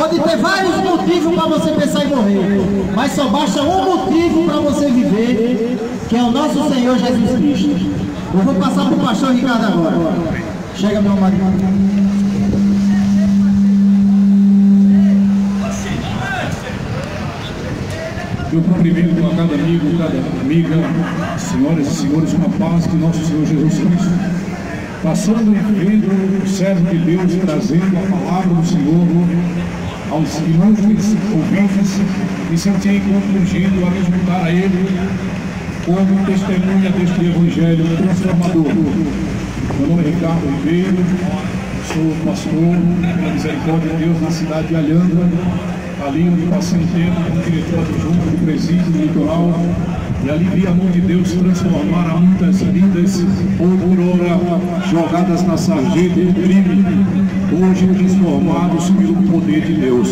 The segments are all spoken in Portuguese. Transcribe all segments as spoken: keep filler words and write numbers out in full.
Pode ter vários motivos para você pensar em morrer, mas só basta um motivo para você viver, que é o nosso Senhor Jesus Cristo. Eu vou passar para o pastor Ricardo agora. Chega, meu marido. Eu cumprimento a cada amigo, cada amiga, senhoras e senhores, uma paz de nosso Senhor Jesus Cristo. Passando e vendo o servo de Deus trazendo a palavra do Senhor aos ilustres ouvintes, me senti constrangido a me juntar a Ele como testemunha deste Evangelho transformador. Meu nome é Ricardo Ribeiro, sou pastor, pela misericórdia de Deus, na cidade de Alhandra, ali onde passei um tempo como diretor adjunto do presídio do litoral, e ali vi a mão de Deus transformar a muitas vidas, ou por ora jogadas na sarjeta do crime, hoje transformados pelo poder de Deus.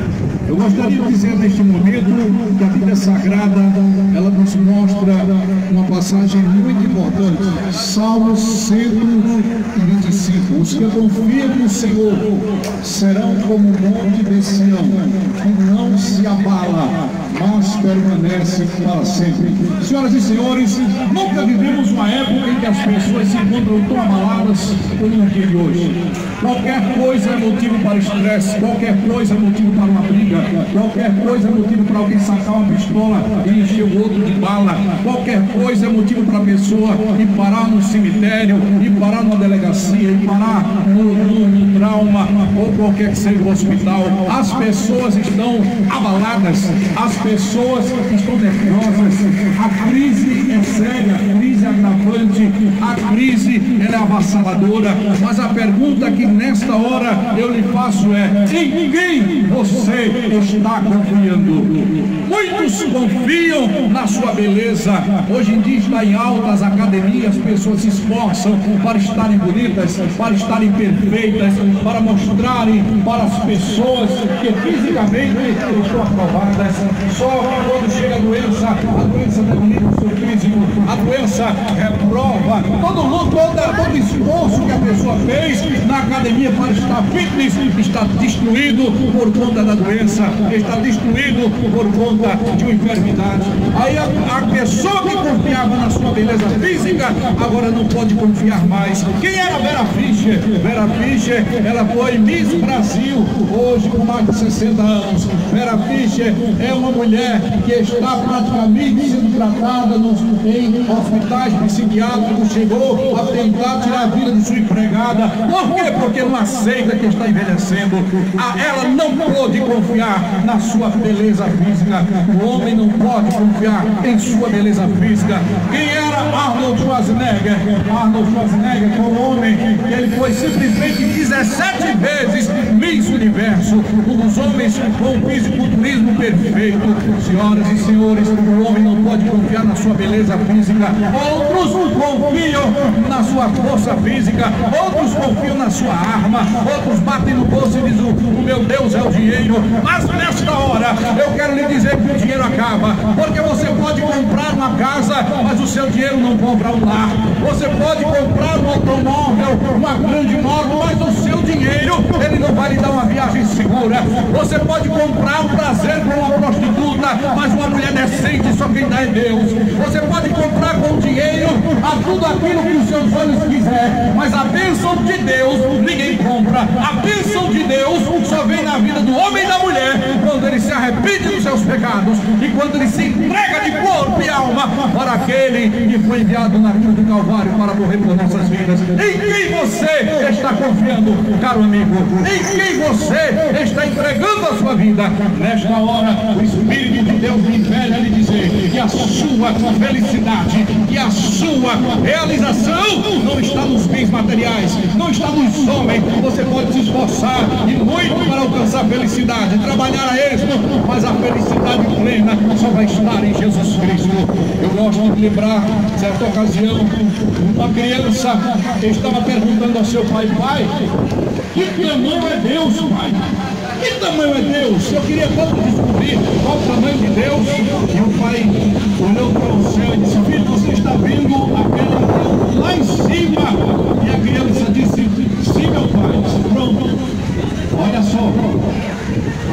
Eu gostaria de dizer neste momento que a Bíblia Sagrada, ela nos mostra uma passagem muito importante. Salmo cento e vinte e cinco. Os que confiam no Senhor serão como o monte de Sião, que não se abala, mas permanece para sempre. Senhoras e senhores, nunca vivemos uma época em que as pessoas se encontram tão abaladas como no dia de hoje. Qualquer coisa é motivo para estresse, qualquer coisa é motivo para uma briga, qualquer coisa é motivo para alguém sacar uma pistola e encher o outro de bala, qualquer coisa é motivo para a pessoa ir parar no cemitério, ir parar numa delegacia, ir parar no, no, no trauma ou qualquer que seja o hospital. As pessoas estão abaladas, as pessoas estão nervosas, a crise é séria, a crise é agravante, a crise ela é avassaladora, mas a pergunta que nesta hora eu lhe faço é: em quem você está confiando? Muitos confiam na sua beleza. Hoje em dia está em altas academias, pessoas se esforçam para estarem bonitas, para estarem perfeitas, para mostrarem para as pessoas que fisicamente estão aprovadas. Só que quando chega a doença, a doença debilita o seu físico, a doença reprova todo luto, todo, todo esforço que a pessoa fez na academia para estar fitness está destruído por conta da doença, está destruído por conta de uma enfermidade. Aí a, a pessoa que confiava na sua beleza física agora não pode confiar mais. Quem era Vera Fischer? Vera Fischer, ela foi Miss Brasil, hoje com mais de sessenta anos. Vera Fischer é uma mulher que está praticamente sendo tratada nos, em hospitais psiquiátricos, chegou a tentar tirar a vida de sua empregada. Por quê? Porque não aceita que está envelhecendo. Ela não pôde confiar na sua beleza física. O homem não pode confiar em sua beleza física. Quem era Arnold Schwarzenegger? Arnold Schwarzenegger foi um homem que ele foi simplesmente dezessete vezes Miss Universo, um dos homens com o fisiculturismo perfeito. Senhoras e senhores, o homem não pode confiar na sua beleza física. Outros confiam na sua força física, outros confiam na sua arma, outros batem no bolso e dizem: o meu Deus é o dinheiro. Mas nesta hora eu quero lhe dizer que o dinheiro acaba, porque você pode comprar uma casa, mas o seu dinheiro não compra um lar. Você pode comprar um automóvel, uma grande moto, mas o seu dinheiro ele não vai lhe dar uma viagem segura. Você pode comprar um prazer com uma prostituta, mas uma mulher decente só quem dá é Deus. Você pode comprar com dinheiro a tudo aquilo que os seus olhos quiser, mas a bênção de Deus ninguém compra. A bênção de Deus só vem na vida do homem e da mulher quando ele se arrepende dos seus pecados e quando ele se entrega de corpo e alma para aquele que foi enviado na cruz do Calvário para morrer por nossas vidas. Em quem você está confiando, caro amigo? Em quem você está entregando a sua vida? Nesta hora, o Espírito de Deus me impele a lhe dizer que a sua felicidade, que a sua realização não está nos bens materiais, não está nos homens. Você pode se esforçar e muito para alcançar a felicidade, trabalhar a esmo, mas a felicidade plena só vai estar em Jesus Cristo. Eu gosto de lembrar, certa ocasião, uma criança estava perguntando ao seu pai: pai, que tamanho é Deus, pai? Que tamanho é Deus? Eu queria tanto descobrir qual o tamanho de Deus. E o pai olhou para o céu e disse: filho, você está vendo aquela lá em cima? E a criança disse: sim, meu pai. Disse: pronto, olha só,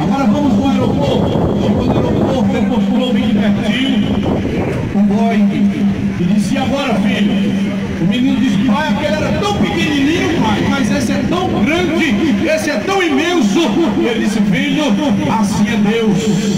mostrou bem pertinho um boy e disse: e agora, filho? O menino disse: pai, aquele era tão pequenininho, pai, mas esse é tão grande, esse é tão imenso. E ele disse: filho, assim é Deus.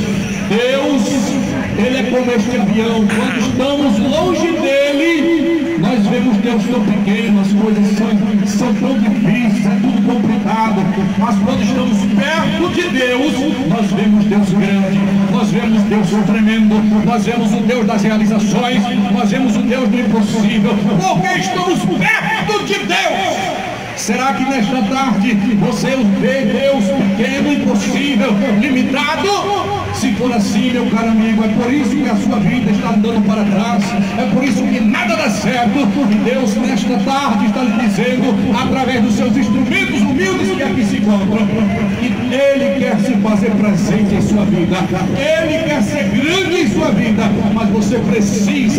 Deus, Ele é como este avião. Quando estamos longe dele, nós vemos Deus tão pequeno, as coisas são, são tão difíceis, é tudo complicado. Mas quando estamos perto de Deus, nós vemos Deus grande, nós vemos Deus tremendo, nós vemos o Deus das realizações, nós vemos o Deus do impossível, porque estamos perto de Deus. Será que nesta tarde você vê Deus pequeno, impossível, limitado? Se for assim, meu caro amigo, é por isso que a sua vida está andando para trás, é por isso que nada dá certo. E Deus nesta tarde está lhe dizendo, através dos seus instrumentos humildes que aqui se encontram, que Ele quer se fazer presente em sua vida, Ele quer ser grande em sua vida, mas você precisa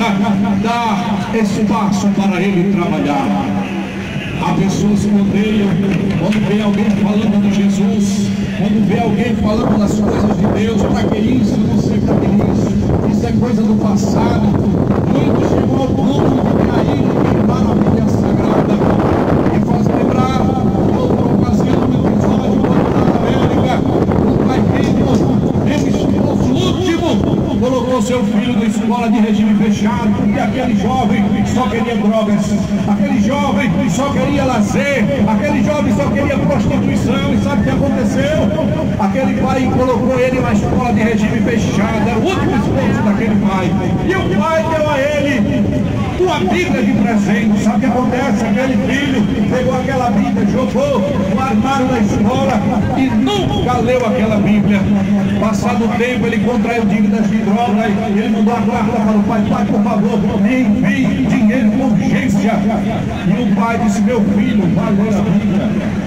dar espaço para Ele trabalhar. Há pessoas que odeiam quando vê alguém falando de Jesus, quando vê alguém falando das coisas de Deus. Para que isso? Não sei para que isso. Isso é coisa do passado. Muitos chegou ao ponto de cair e queimar a Bíblia Sagrada. E faz lembrar outra ocasião do episódio quando na América, um pai rico, ele esposo último, colocou seu filho na escola de regime fechado, porque aquele jovem só queria drogas, aquele jovem só queria lazer, aquele jovem só queria prostituição. E sabe o que aconteceu? Aquele pai colocou ele na escola de regime fechado, era o último esforço daquele pai, e o pai deu a ele uma Bíblia de presente. Sabe o que acontece? Aquele filho pegou aquela Bíblia, jogou no armário da escola e nunca leu aquela Bíblia. Passado o tempo, ele contraiu dívidas de droga e ele mandou a carta para o pai: pai, por favor, me envie dinheiro com urgência. E o pai disse: meu filho, vai ler a Bíblia.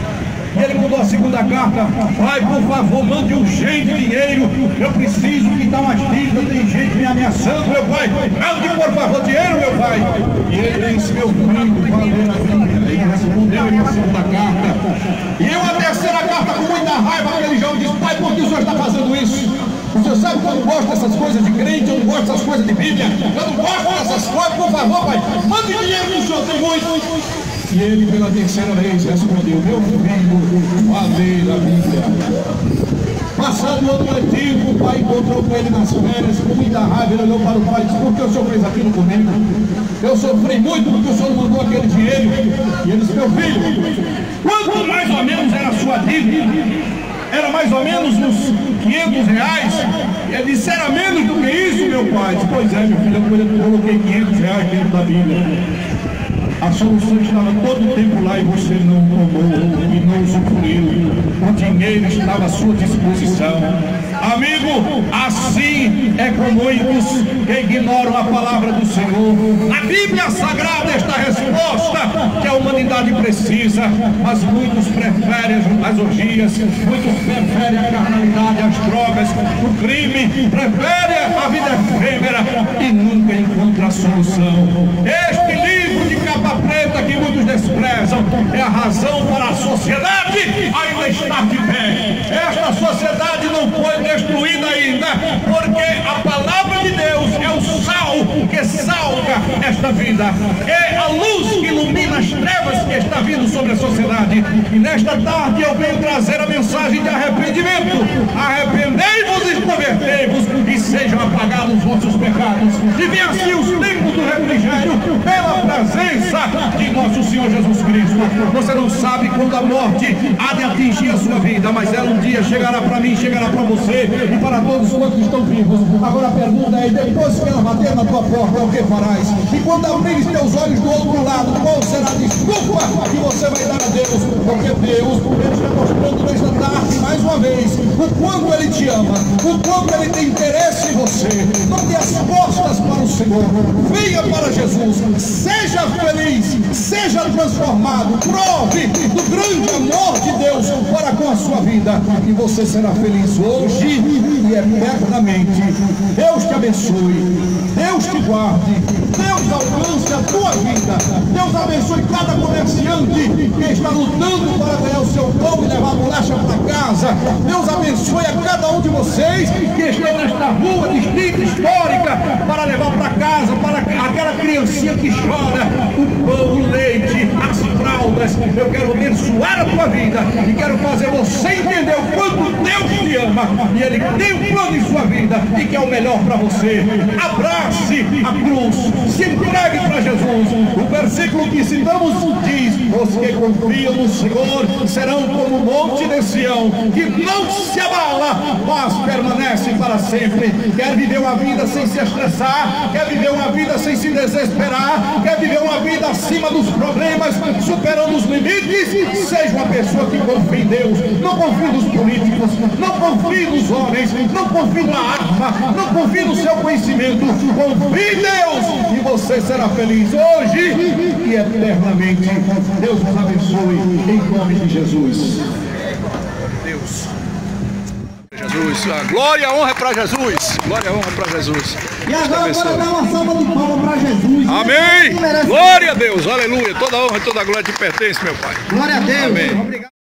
E ele mandou a segunda carta: pai, por favor, mande urgente dinheiro, eu preciso quitar umas dívidas, tem gente me ameaçando, meu pai, mande por favor dinheiro, meu pai. E ele disse: meu filho, vai ler a Bíblia. Ele respondeu em uma segunda carta, e em uma terceira carta, com muita raiva, aquele jovem disse: pai, por que o senhor está fazendo isso? O senhor sabe que eu não gosto dessas coisas de crente, eu não gosto dessas coisas de Bíblia, eu não gosto dessas coisas, por favor, pai, mande dinheiro que o senhor tem muito. E ele pela terceira vez respondeu: meu filho, vá ler a Bíblia. Passado o ano letivo, o pai encontrou com ele nas férias, com muita raiva. Ele olhou para o pai e disse: por que o senhor fez aquilo comigo? Eu sofri muito porque o senhor mandou aquele dinheiro. E ele disse: meu filho, quanto mais ou menos era a sua dívida? Era mais ou menos uns quinhentos reais. Ele disse: era menos do que isso, meu pai? Disse: pois é, meu filho, eu coloquei quinhentos reais dentro da Bíblia. A solução estava todo o tempo lá e você não tomou e não usufruiu. O dinheiro estava à sua disposição. Amigo, assim é com muitos que ignoram a palavra do Senhor. Na Bíblia Sagrada está a resposta que a humanidade precisa, mas muitos preferem as orgias, muitos preferem a carnalidade, as drogas, o crime, preferem a vida efêmera e nunca encontram a solução. Este livro de capa preta que muitos desprezam é a razão para a sociedade ainda estar de pé. Esta sociedade não foi destruída ainda, porque a palavra de Deus é o sal que salga esta vida, é a luz que ilumina as trevas que está vindo sobre a sociedade. E nesta tarde eu venho trazer a mensagem de arrependimento. Arrependei-vos e convertei-vos, e sejam apagados os vossos pecados, e venham assim os tempos do refrigério pela presença de nosso Senhor Jesus Cristo. Você não sabe quando a morte há de atingir a sua vida, mas ela um dia chegará para mim, chegará para você e para todos quantos estão vivos. Agora a pergunta é: depois que ela bater na tua porta, o que farás? E quando abrires teus olhos do outro lado, qual será a desculpa que você vai dar a Deus? Porque Deus, Ele está mostrando nesta tarde mais uma vez o quanto Ele te ama, o quanto Ele tem interesse em você. Não dê as costas para o Senhor, venha para Jesus, seja feliz, seja transformado, prove do grande amor de Deus para com a sua vida, e você será feliz hoje e eternamente. Deus te abençoe, Deus te guarde. Deus alcance a tua vida. Deus abençoe cada comerciante que está lutando para ganhar o seu pão e levar a bolacha para casa. Deus abençoe a cada um de vocês que estão nesta rua distinta, histórica, para levar para casa, para aquela criancinha que chora, o pão, o leite, as fraldas. Eu quero abençoar a tua vida e quero fazer você entender o quanto Deus te ama e Ele tem um plano em sua vida e que é o melhor para você. Abrace a cruz, se entregue para Jesus. O versículo que citamos diz: os que confiam no Senhor serão como o monte de Sião, que não se abala, mas permanece para sempre. Quer viver uma vida sem se estressar? Quer viver uma vida sem se desesperar? Quer viver uma vida acima dos problemas, superando os limites? Seja uma pessoa que confia em Deus. Não confie nos políticos, não confie nos homens, não confie na arma, não confie no seu conhecimento. Confie em Deus e você será feliz hoje e eternamente. Deus nos abençoe em nome de Jesus. Deus. Jesus, a glória e a honra é para Jesus. Glória e honra para Jesus. E agora bora dar uma salva de palmas para Jesus. Amém. Glória a Deus, aleluia. Toda a honra e toda a glória te pertence, meu Pai. Glória a Deus. Amém. Obrigado.